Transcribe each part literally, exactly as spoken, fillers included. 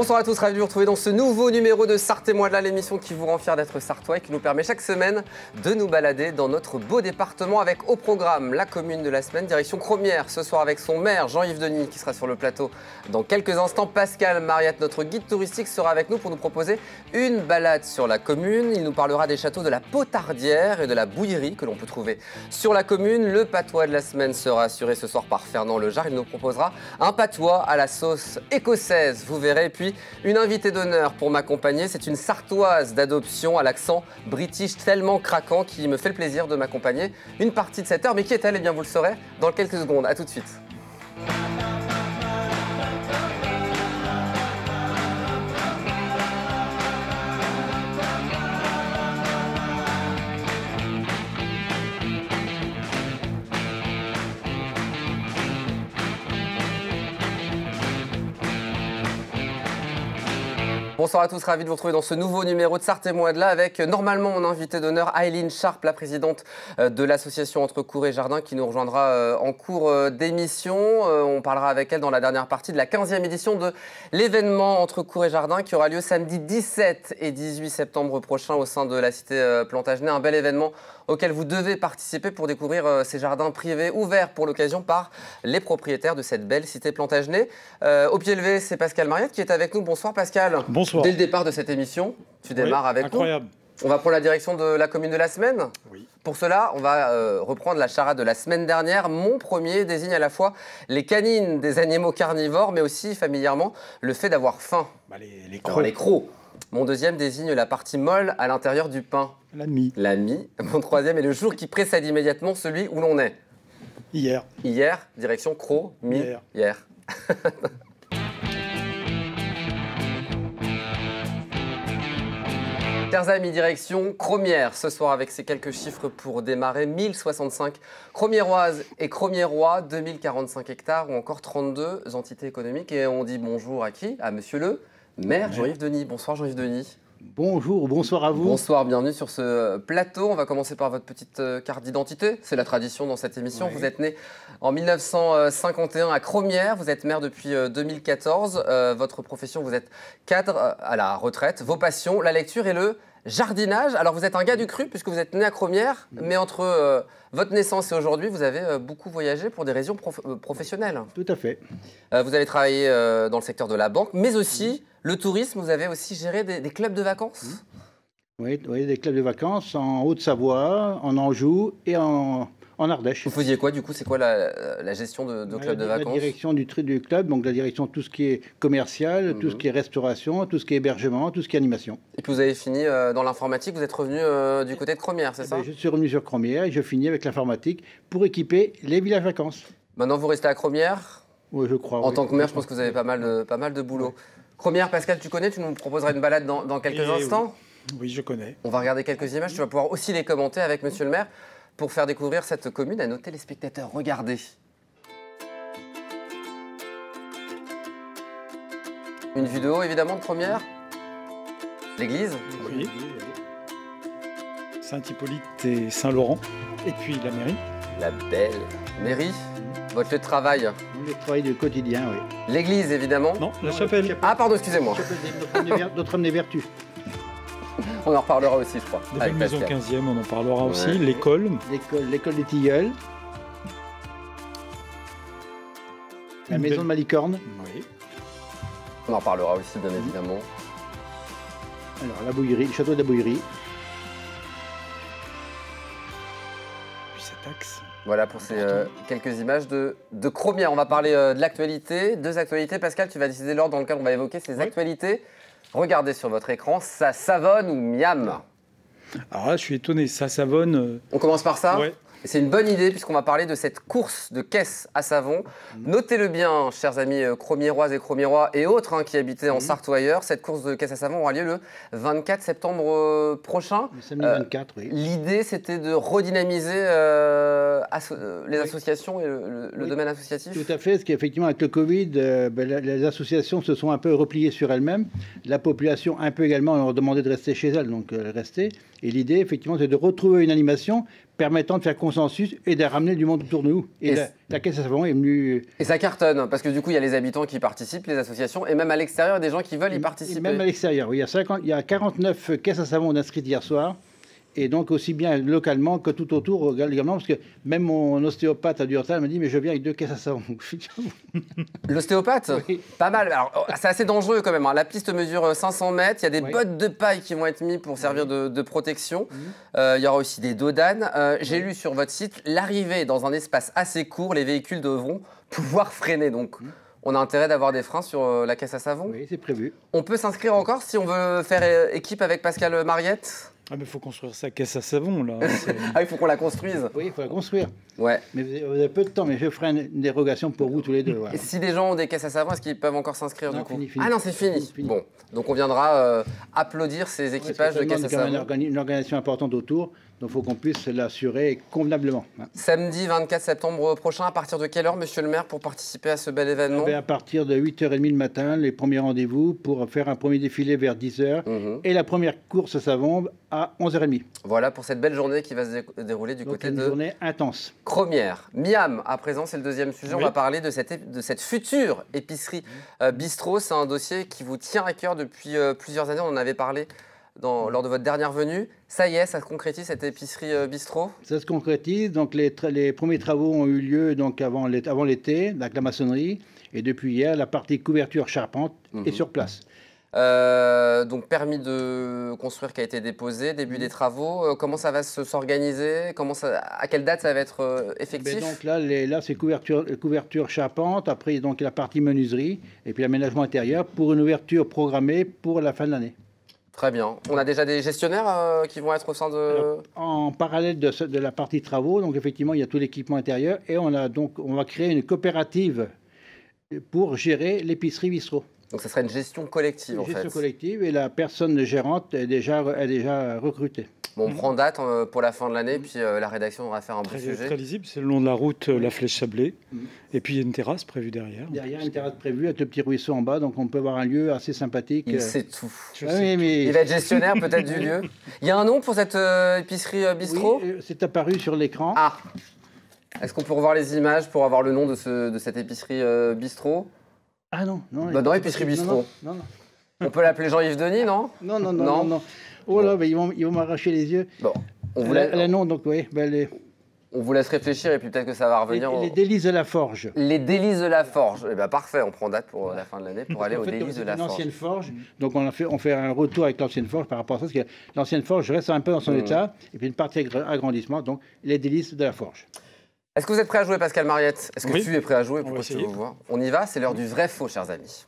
Bonsoir à tous, ravi de vous retrouver dans ce nouveau numéro de Sarthe et moi de là, l'émission qui vous rend fiers d'être sartois et qui nous permet chaque semaine de nous balader dans notre beau département avec au programme la commune de la semaine, direction Cromières, ce soir avec son maire Jean-Yves Denis qui sera sur le plateau dans quelques instants. Pascal Mariette, notre guide touristique, sera avec nous pour nous proposer une balade sur la commune. Il nous parlera des châteaux de la Potardière et de la Bouillerie que l'on peut trouver sur la commune. Le patois de la semaine sera assuré ce soir par Fernand Lejar. Il nous proposera un patois à la sauce écossaise, vous verrez. Et puis une invitée d'honneur pour m'accompagner, c'est une sartoise d'adoption à l'accent british tellement craquant qui me fait le plaisir de m'accompagner une partie de cette heure. Mais qui est-elle? Eh bien vous le saurez dans quelques secondes. A tout de suite. Bonsoir à tous, ravi de vous retrouver dans ce nouveau numéro de Sarthe et moi de là avec normalement mon invité d'honneur Aileen Sharp, la présidente de l'association Entre Cours et Jardins qui nous rejoindra en cours d'émission. On parlera avec elle dans la dernière partie de la quinzième édition de l'événement Entre Cours et Jardins qui aura lieu samedi dix-sept et dix-huit septembre prochain au sein de la cité Plantagenet. Un bel événement auquel vous devez participer pour découvrir ces jardins privés ouverts pour l'occasion par les propriétaires de cette belle cité Plantagenet. Euh, au pied levé, c'est Pascal Mariette qui est avec nous. Bonsoir Pascal. Bonsoir. Dès le départ de cette émission, tu démarres oui, avec incroyable. nous. On va prendre la direction de la commune de la semaine. Oui. Pour cela, on va euh, reprendre la charade de la semaine dernière. Mon premier désigne à la fois les canines des animaux carnivores, mais aussi familièrement le fait d'avoir faim. Bah, les, les crocs. Alors, les crocs. Mon deuxième désigne la partie molle à l'intérieur du pain. La mie. La mie. Mon troisième est le jour qui précède immédiatement celui où l'on est. Hier. Hier, direction croc, mie. Hier. Hier. Chers amis, direction Cromières, ce soir avec ces quelques chiffres pour démarrer. mille soixante-cinq Cromiéroises et Cromiérois, deux mille quarante-cinq hectares ou encore trente-deux entités économiques. Et on dit bonjour à qui? À monsieur le maire Jean-Yves Denis. Bonsoir Jean-Yves Denis. Bonjour, bonsoir à vous. Bonsoir, bienvenue sur ce plateau. On va commencer par votre petite carte d'identité. C'est la tradition dans cette émission. Oui. Vous êtes né en mille neuf cent cinquante et un à Cromières. Vous êtes maire depuis deux mille quatorze. Euh, votre profession, vous êtes cadre à la retraite. Vos passions, la lecture et le jardinage. Alors vous êtes un gars du cru puisque vous êtes né à Cromières, mais entre euh, votre naissance et aujourd'hui, vous avez euh, beaucoup voyagé pour des raisons prof euh, professionnelles. Tout à fait. Euh, vous avez travaillé euh, dans le secteur de la banque, mais aussi le tourisme. Vous avez aussi géré des, des clubs de vacances. Oui, oui, des clubs de vacances en Haute-Savoie, en Anjou et en, en Ardèche. Vous faisiez quoi du coup? C'est quoi la, la gestion de, de clubs de vacances? La direction du, du club, donc la direction de tout ce qui est commercial, mmh. tout ce qui est restauration, tout ce qui est hébergement, tout ce qui est animation. Et puis vous avez fini euh, dans l'informatique, vous êtes revenu euh, du côté de Cromières, c'est ça? Je suis revenu sur Cromières et je finis avec l'informatique pour équiper les villages vacances. Maintenant vous restez à Cromières? Oui, je crois. En oui. tant que maire, je pense que vous avez pas mal de, pas mal de boulot. Oui. Cromières, Pascal, tu connais? Tu nous proposeras une balade dans, dans quelques et instants? Oui. oui, je connais. On va regarder quelques images, tu vas pouvoir aussi les commenter avec monsieur le maire pour faire découvrir cette commune à nos téléspectateurs. Regardez. Une vidéo évidemment de Cromières. L'église. Oui. Saint-Hippolyte et Saint-Laurent. Et puis la mairie. La belle mairie. Votre lieu de travail. Le lieu de travail du quotidien, oui. L'église évidemment. Non, la chapelle. chapelle. Ah pardon, excusez-moi. Notre-Dame des Vertus. On en reparlera aussi, je crois. La belle maison quinzième, on en parlera ouais. aussi. L'école. L'école des Tilleuls. La maison de Malicorne. Oui. On en parlera aussi, bien évidemment. Alors, la Bouillerie, le château de la Bouillerie. Puis cet axe. Voilà pour ces euh, quelques images de, de Cromières. On va parler euh, de l'actualité. Deux actualités. Pascal, tu vas décider l'ordre dans lequel on va évoquer ces oui. actualités. Regardez sur votre écran, ça savonne ou miam? Alors là, je suis étonné, ça savonne. Euh... On commence par ça? Ouais. C'est une bonne idée puisqu'on va parler de cette course de caisse à savon. Mmh. Notez-le bien, chers amis cromiéroises et cromiérois et autres hein, qui habitaient mmh. en Sarthe ou ailleurs. Cette course de caisse à savon aura lieu le vingt-quatre septembre euh, prochain. Le samedi euh, vingt-quatre, oui. L'idée, c'était de redynamiser euh, asso les oui. associations et le, le, le oui. domaine associatif. Tout à fait, parce qu'effectivement, avec le Covid, euh, ben, les associations se sont un peu repliées sur elles-mêmes. La population, un peu également, leur demandé de rester chez elles, donc euh, rester. Et l'idée, effectivement, c'est de retrouver une animation permettant de faire consensus et de ramener du monde autour de nous. Et, Et la, la caisse à savon est venue... Et ça cartonne, parce que du coup, il y a les habitants qui participent, les associations, et même à l'extérieur, des gens qui veulent y participer. Et même à l'extérieur, oui. Il y a, cinquante, il y a quarante-neuf caisses à savon inscrites hier soir. Et donc aussi bien localement que tout autour également, parce que même mon ostéopathe à Durtal me dit mais je viens avec deux caisses à savon. L'ostéopathe, oui. Pas mal. Alors c'est assez dangereux quand même. Hein. La piste mesure cinq cents mètres. Il y a des oui. bottes de paille qui vont être mises pour servir de, de protection. Mmh. Euh, il y aura aussi des dodanes. Euh, J'ai lu sur votre site l'arrivée dans un espace assez court, les véhicules devront pouvoir freiner. Donc mmh. on a intérêt d'avoir des freins sur euh, la caisse à savon. Oui, c'est prévu. On peut s'inscrire encore si on veut faire euh, équipe avec Pascal Mariette. Ah mais il faut construire sa caisse à savon là. Ah il faut qu'on la construise. Oui, il faut la construire. Ouais. Mais vous avez, vous avez peu de temps, mais je ferai une, une dérogation pour vous tous les deux. Voilà. Et si des gens ont des caisses à savon, est-ce qu'ils peuvent encore s'inscrire Non, du coup fini, fini. Ah non, c'est fini. Fini, fini. Bon, donc on viendra euh, applaudir ces équipages ouais, de caisses à savon. Une, organi une organisation importante autour, donc il faut qu'on puisse l'assurer convenablement. Hein. Samedi vingt-quatre septembre prochain, à partir de quelle heure, monsieur le maire, pour participer à ce bel événement? À partir de huit heures trente le matin, les premiers rendez-vous pour faire un premier défilé vers dix heures mmh. et la première course à savon à onze heures trente. Voilà pour cette belle journée qui va se dé dérouler du donc côté une de journée intense. Cromière. Miam, à présent, c'est le deuxième sujet. Oui. On va parler de cette, de cette future épicerie mmh. euh, bistrot. C'est un dossier qui vous tient à cœur depuis euh, plusieurs années. On en avait parlé dans, mmh. lors de votre dernière venue. Ça y est, ça se concrétise, cette épicerie euh, bistrot? Ça se concrétise. Donc les, les premiers travaux ont eu lieu donc avant l'été, avec la maçonnerie. Et depuis hier, la partie couverture charpente mmh. est sur place. Euh, donc permis de construire qui a été déposé, début des travaux. Euh, comment ça va s'organiser? Comment ça, à quelle date ça va être euh, effectif? Mais donc là, les, là c'est couverture, couverture charpente. Après, donc la partie menuiserie et puis l'aménagement intérieur pour une ouverture programmée pour la fin de l'année. Très bien. On a déjà des gestionnaires euh, qui vont être au sein de... Alors, en parallèle de, ce, de la partie travaux, donc effectivement, il y a tout l'équipement intérieur et on a donc on va créer une coopérative pour gérer l'épicerie bistrot. Donc, ça sera une gestion collective, une en gestion fait. Gestion collective, et la personne gérante est déjà, est déjà recrutée. Bon, on mmh. prend date euh, pour la fin de l'année, mmh. puis euh, la rédaction va faire un très, beau sujet. Très lisible, c'est le long de la route, euh, oui. la Flèche Sablée. Mmh. Et puis, il y a une terrasse prévue derrière. Derrière, une terrasse prévue, avec le petit ruisseau en bas, donc on peut avoir un lieu assez sympathique. Il sait tout. Ah, oui, mais... Il va être gestionnaire, peut-être, du lieu. Il y a un nom pour cette euh, épicerie euh, bistrot? Oui, c'est apparu sur l'écran. Ah. Est-ce qu'on peut revoir les images pour avoir le nom de, ce, de cette épicerie euh, bistrot? Ah non, non. Bah non, épicerie bistrot. Non, non, non. On peut l'appeler Jean-Yves Denis, non? Non, non, non, non. non. Oh là, bah, ils vont, ils vont m'arracher les yeux. Bon, on vous, la, la, non, donc, oui, bah, les... on vous laisse réfléchir et puis peut-être que ça va revenir. Les, au... les délices de la forge. Les délices de la forge. Eh ben parfait, on prend date pour la fin de l'année pour aller en aux fait, délices de la forge. L'ancienne forge, donc on, a fait, on fait un retour avec l'ancienne forge par rapport à ça, parce que l'ancienne forge reste un peu dans son mmh. état, et puis une partie agrandissement, donc les délices de la forge. Est-ce que vous êtes prêt à jouer, Pascal Mariette? Est-ce que oui. tu es prêt à jouer? Pourquoi je te vous vois? On y va, c'est l'heure du vrai faux, chers amis.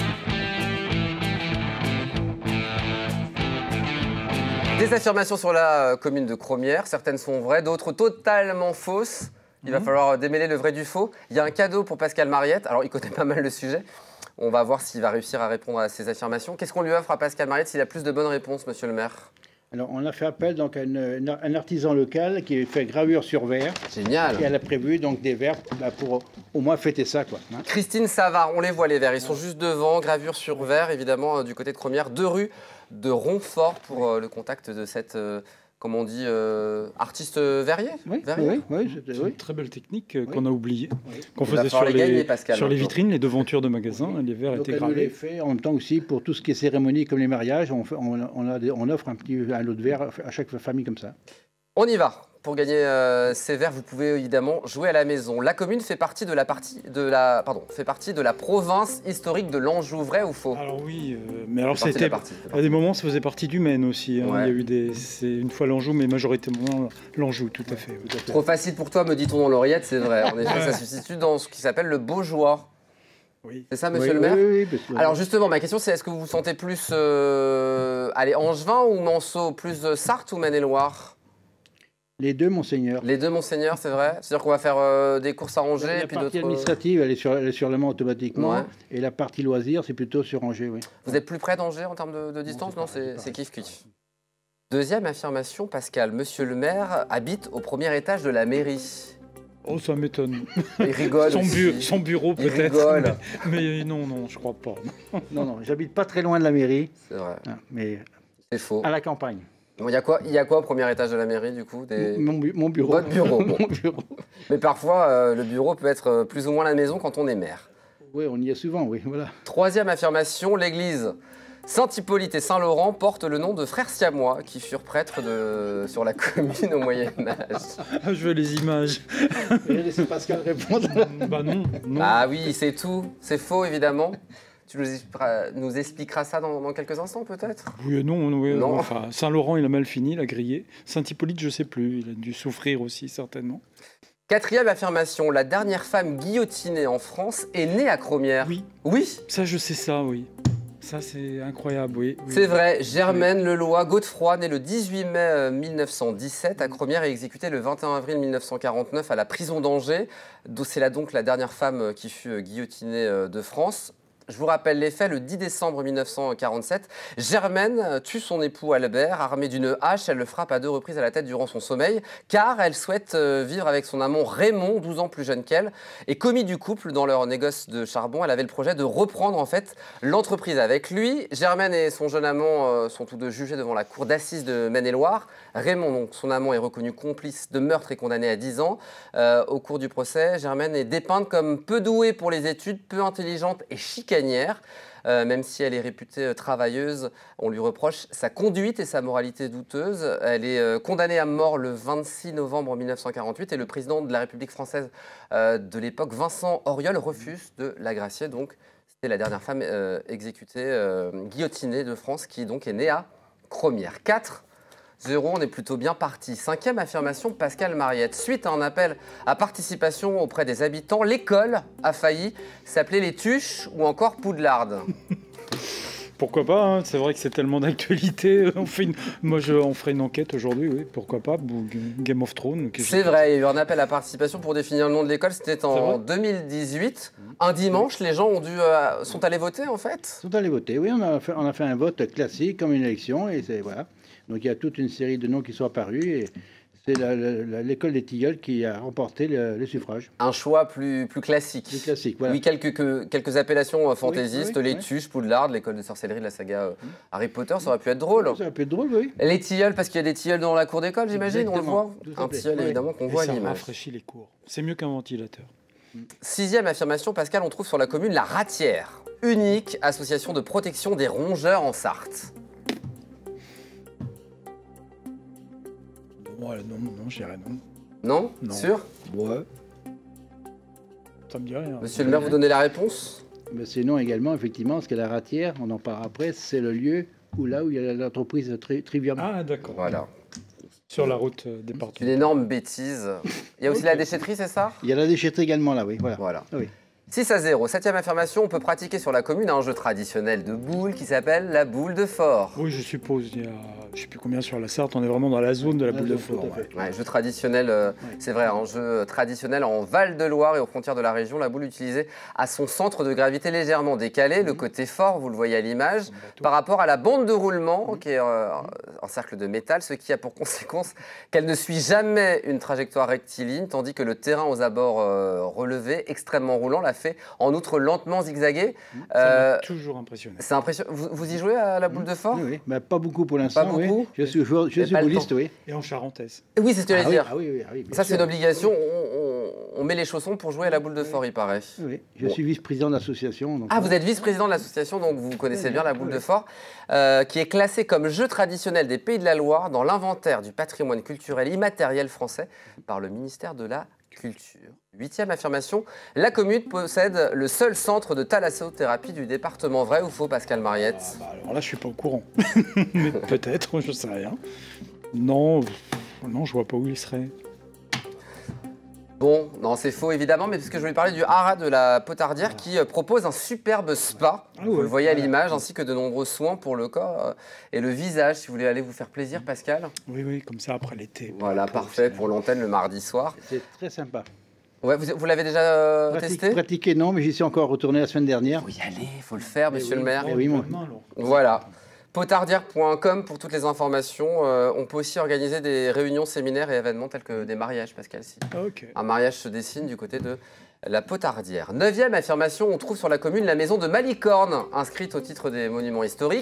Des affirmations sur la commune de Cromière, certaines sont vraies, d'autres totalement fausses. Il mmh. va falloir démêler le vrai du faux. Il y a un cadeau pour Pascal Mariette, alors il connaît pas mal le sujet. On va voir s'il va réussir à répondre à ces affirmations. Qu'est-ce qu'on lui offre à Pascal Mariette s'il a plus de bonnes réponses, monsieur le maire? Alors, on a fait appel donc, à une, un artisan local qui fait gravure sur verre. Génial. Et elle a prévu donc, des verres bah, pour au moins fêter ça. Quoi, hein. Christine Savard, on les voit les verres. Ils sont juste devant, gravure sur verre, évidemment, euh, du côté de Cromière. Deux rues de Roncfort pour euh, le contact de cette, euh, comme on dit, euh, artiste verrier. Oui, oui, oui. C'est oui. une très belle technique euh, oui. qu'on a oubliée, oui. qu'on Il faisait sur, les, gagner, Pascal, sur les vitrines, les devantures de magasins. Oui. Les verres donc, étaient elle gravés. Elle nous les fait en même temps aussi pour tout ce qui est cérémonie comme les mariages. On, fait, on, on, a des, on offre un petit un lot de verre à chaque famille comme ça. On y va. Pour gagner euh, ces verres, vous pouvez évidemment jouer à la maison. La commune fait partie de la partie de la pardon fait partie de la province historique de l'Anjou, vrai ou faux? Alors oui, euh, mais alors c'était à des moments ça faisait partie du Maine aussi. Hein. Ouais. Il y a eu des c'est une fois l'Anjou, mais majoritairement l'Anjou, tout à fait. Tout à fait. Trop facile pour toi, me dit-on dans l'oreillette, c'est vrai. En effet, ça se situe dans ce qui s'appelle le Beaujois. Oui. C'est ça, monsieur oui, le maire? Oui, oui, oui. Alors justement, ma question c'est est-ce que vous vous sentez plus euh, allez, Angevin ou Manceau, plus euh, Sarthe ou Maine-et-Loire? Les deux, monseigneur. Les deux, monseigneur, c'est vrai? C'est-à-dire qu'on va faire euh, des courses à Angers La, et la puis partie d'autres... administrative, elle est, sur, elle est sur le Mans automatiquement. Ouais. Et la partie loisirs, c'est plutôt sur Angers, oui. Vous êtes plus près d'Angers en termes de, de distance? Non, c'est kiff-kiff. Deuxième affirmation, Pascal. Monsieur le maire habite au premier étage de la mairie. Oh, ça m'étonne. Il rigole son, bu son bureau peut-être. Il rigole. Mais, mais non, non, je crois pas. Non, non, j'habite pas très loin de la mairie. C'est vrai. Mais c'est faux. À la campagne. Bon, il y a quoi, il y a quoi au premier étage de la mairie, du coup? Des... mon, mon bureau. Votre bureau. Bon. Mon bureau. Mais parfois, euh, le bureau peut être plus ou moins la maison quand on est maire. Oui, on y est souvent, oui, voilà. Troisième affirmation, l'église Saint-Hippolyte et Saint-Laurent portent le nom de frères siamois qui furent prêtres de... sur la commune au Moyen-Âge. Ah, je veux les images. Je vais laisser Pascal répondre. Bah non, non. Ah oui, c'est tout. C'est faux, évidemment. Tu nous expliqueras, nous expliqueras ça dans, dans quelques instants, peut-être? Oui, non, oui, non. Enfin, Saint-Laurent, il a mal fini, il a grillé. Saint-Hippolyte, je sais plus, il a dû souffrir aussi, certainement. Quatrième affirmation, la dernière femme guillotinée en France est née à Cromières. Oui. Oui. Ça, je sais ça, oui. Ça, c'est incroyable, oui. oui. C'est vrai, Germaine oui. Leloy Godefroy, née le dix-huit mai mille neuf cent dix-sept à Cromières et exécutée le vingt et un avril mille neuf cent quarante-neuf à la prison d'Angers. C'est là donc la dernière femme qui fut guillotinée de France. Je vous rappelle les faits, le dix décembre mille neuf cent quarante-sept, Germaine tue son époux Albert, armée d'une hache, elle le frappe à deux reprises à la tête durant son sommeil, car elle souhaite vivre avec son amant Raymond, douze ans plus jeune qu'elle. Et commis du couple, dans leur négoce de charbon, elle avait le projet de reprendre en fait l'entreprise avec lui. Germaine et son jeune amant sont tous deux jugés devant la cour d'assises de Maine-et-Loire. Raymond, donc son amant, est reconnu complice de meurtre et condamné à dix ans. Euh, au cours du procès, Germaine est dépeinte comme peu douée pour les études, peu intelligente et chic. Euh, même si elle est réputée travailleuse, on lui reproche sa conduite et sa moralité douteuse. Elle est euh, condamnée à mort le vingt-six novembre mille neuf cent quarante-huit et le président de la République française euh, de l'époque, Vincent Auriol, refuse de la gracier. Donc, c'était la dernière femme euh, exécutée, euh, guillotinée de France, qui donc est née à Cromières. quatre zéro, on est plutôt bien parti. Cinquième affirmation, Pascal Mariette. Suite à un appel à participation auprès des habitants, l'école a failli s'appeler Les Tuches ou encore Poudlard. Pourquoi pas, hein, c'est vrai que c'est tellement d'actualité. On fait une... Moi, je... on ferait une enquête aujourd'hui, oui, pourquoi pas. Game of Thrones. C'est vrai, il y a eu un appel à participation pour définir le nom de l'école. C'était en deux mille dix-huit. Un dimanche, les gens ont dû, euh, sont allés voter, en fait Sont allés voter, oui. On a fait, on a fait un vote classique, comme une élection, et c'est voilà. Donc il y a toute une série de noms qui sont apparus, et c'est l'école des Tilleuls qui a remporté le, le suffrage. Un choix plus, plus classique. Plus classique, voilà. Oui, quelques, que, quelques appellations euh, fantaisistes, oui, oui, les oui. Tuches, Poudlard, l'école de sorcellerie de la saga euh, Harry Potter, ça aurait pu être drôle. Ça aurait pu être drôle, oui. Les Tilleuls, parce qu'il y a des Tilleuls dans la cour d'école, j'imagine, on le voit. Un Tilleul, oui. évidemment, qu'on Et voit à ça l'image. rafraîchit les cours. C'est mieux qu'un ventilateur. Sixième affirmation, Pascal, on trouve sur la commune la Ratière, unique association de protection des rongeurs en Sarthe. Bon, non, non, je dirais non. Non, non. Sûr? Ouais. Ça me dit rien. Monsieur le maire, vous donnez la réponse? Mais c'est non également, effectivement, parce que la Ratière, on en parle après, c'est le lieu où là où il y a l'entreprise tri Trivium. Ah, d'accord. Voilà. Sur la route euh, départementale. Une énorme bêtise. Il y a aussi okay. la déchetterie, c'est ça? Il y a la déchetterie également là, oui. Voilà. Voilà. Oui. six à zéro. Septième affirmation, on peut pratiquer sur la commune un jeu traditionnel de boules qui s'appelle la boule de fort. Oui, je suppose. Il y a, je ne sais plus combien sur la Sarthe, on est vraiment dans la zone de la, la boule de fort. Ouais. Ouais, jeu traditionnel, euh, ouais. C'est vrai, un jeu traditionnel en Val-de-Loire et aux frontières de la région. La boule utilisée a son centre de gravité légèrement décalé, mmh. le côté fort, vous le voyez à l'image, par rapport à la bande de roulement, mmh. qui est euh, un cercle de métal, ce qui a pour conséquence qu'elle ne suit jamais une trajectoire rectiligne, tandis que le terrain aux abords euh, relevés, extrêmement roulant, la fait en outre lentement zigzaguer. Ça euh, m'a toujours impressionné. C'est impressionnant. Vous, vous y jouez à la boule de fort? Oui, oui. Mais pas beaucoup pour l'instant. Pas beaucoup. Oui. Je suis joueur, je suis bouliste, oui. Et en charentaise. Oui, c'est ce que je voulais dire. Ah oui, oui, ah oui, ça, c'est une obligation. On, on, on met les chaussons pour jouer à la boule de fort, il paraît. Oui, je bon. suis vice-président de l'association. Ah, vous êtes vice-président de l'association, donc vous connaissez bien la boule oui. de fort, euh, qui est classée comme jeu traditionnel des Pays de la Loire dans l'inventaire du patrimoine culturel immatériel français par le ministère de la Culture. Huitième affirmation, la commune possède le seul centre de thalassothérapie du département. Vrai ou faux, Pascal Mariette? ah, bah alors là, je suis pas au courant. Mais peut-être, je sais rien. Non, non, je vois pas où il serait. Bon, non, c'est faux évidemment, mais parce que je voulais parler du haras de la Potardière ah. qui euh, propose un superbe spa, ah, vous ouais. le voyez à l'image, ah. ainsi que de nombreux soins pour le corps euh, et le visage, si vous voulez aller vous faire plaisir, Pascal. Oui, oui, comme ça après l'été. Voilà, parfait pour l'antenne le mardi soir. C'est très sympa. Ouais, vous vous l'avez déjà euh, Pratique, testé? Pratiqué, non, mais j'y suis encore retourné la semaine dernière. Il faut y aller, il faut le faire, mais monsieur oui, le maire. Oui, mon... Voilà. potardière point com pour toutes les informations. Euh, on peut aussi organiser des réunions, séminaires et événements tels que des mariages, Pascal. Si. Okay. Un mariage se dessine du côté de la Potardière. Neuvième affirmation, on trouve sur la commune la maison de Malicorne, inscrite au titre des monuments historiques.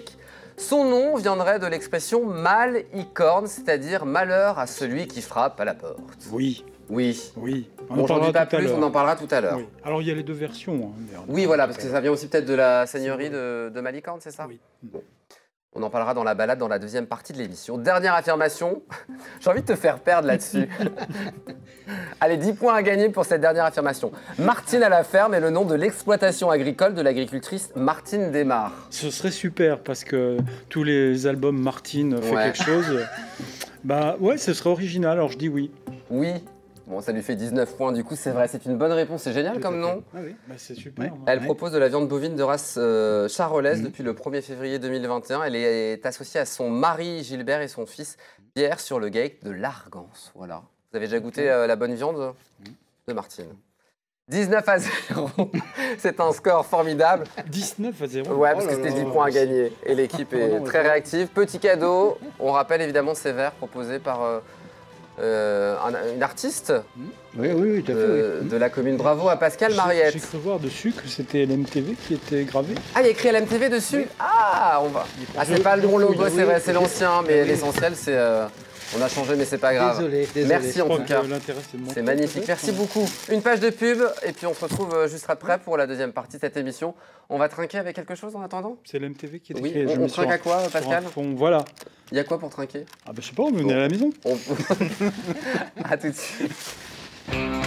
Son nom viendrait de l'expression mal-icorne, c'est-à-dire malheur à celui qui frappe à la porte. Oui. Oui. Oui. On n'en dit pas plus, on en parlera tout à l'heure. Oui. Alors il y a les deux versions. Hein, oui, voilà, parce que ça vient aussi peut-être de la seigneurie de, de Malicorne, c'est ça? Oui. Bon. On en parlera dans la balade, dans la deuxième partie de l'émission. Dernière affirmation, j'ai envie de te faire perdre là-dessus. Allez, dix points à gagner pour cette dernière affirmation. Martine à la ferme est le nom de l'exploitation agricole de l'agricultrice Martine Desmar. Ce serait super, parce que tous les albums Martine fait ouais. quelque chose. Bah ouais, ce serait original, alors je dis oui. Oui. Bon, ça lui fait dix-neuf points, du coup, c'est vrai, c'est une bonne réponse, c'est génial comme nom. Ah oui, bah, c'est super. Ouais. Elle ouais. propose de la viande bovine de race euh, charolaise mmh. depuis le premier février deux mille vingt et un. Elle est associée à son mari Gilbert et son fils Pierre sur le gate de l'Argance. Voilà. Vous avez déjà goûté euh, la bonne viande mmh. de Martine. dix-neuf à zéro, c'est un score formidable. dix-neuf à zéro. Ouais, parce oh que c'était dix points à gagner. Et l'équipe est oh très réactive. Petit cadeau, on rappelle évidemment ces verres proposés par... Euh, Euh, un, une artiste oui, oui, oui, tout à fait, de, oui. de la commune. Bravo à Pascal Mariette. J'ai cru voir dessus que c'était L M T V qui était gravé. Ah, il y a écrit L M T V dessus oui. Ah, on va. Ah, c'est pas le bon logo, c'est vrai, c'est l'ancien, mais oui. l'essentiel, c'est... Euh, on a changé, mais c'est pas grave. Désolé, désolé. Merci en tout cas. C'est magnifique. Merci beaucoup. Une page de pub, et puis on se retrouve juste après pour la deuxième partie de cette émission. On va trinquer avec quelque chose en attendant? C'est l'M T V qui est Oui, écrit. on, on trinque à quoi, Pascal? Fond, voilà. Il y a quoi pour trinquer? Ah bah je sais pas, on est bon. à la maison. On... à tout de suite.